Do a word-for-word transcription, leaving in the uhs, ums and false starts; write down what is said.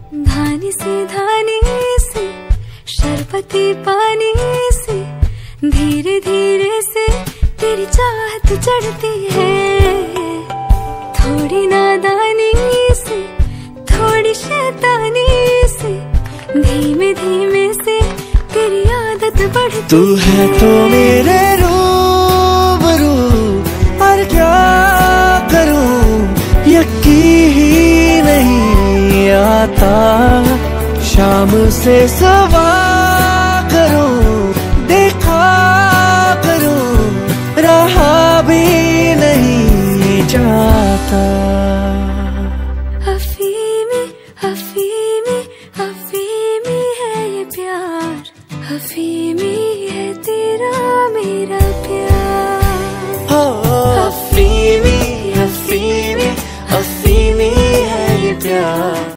धानी से धानी से शरबती पानी से धीरे धीरे से तेरी चाहत चढ़ती है। थोड़ी नादानी से थोड़ी शैतानी से धीमे धीमे से तेरी आदत बढ़ती। तू है तो मेरे रूबरू और क्या करूं यकीन ही नहीं आता। शाम से सवा करूं देखा करूं रहा भी नहीं जाता। अफीम अफीम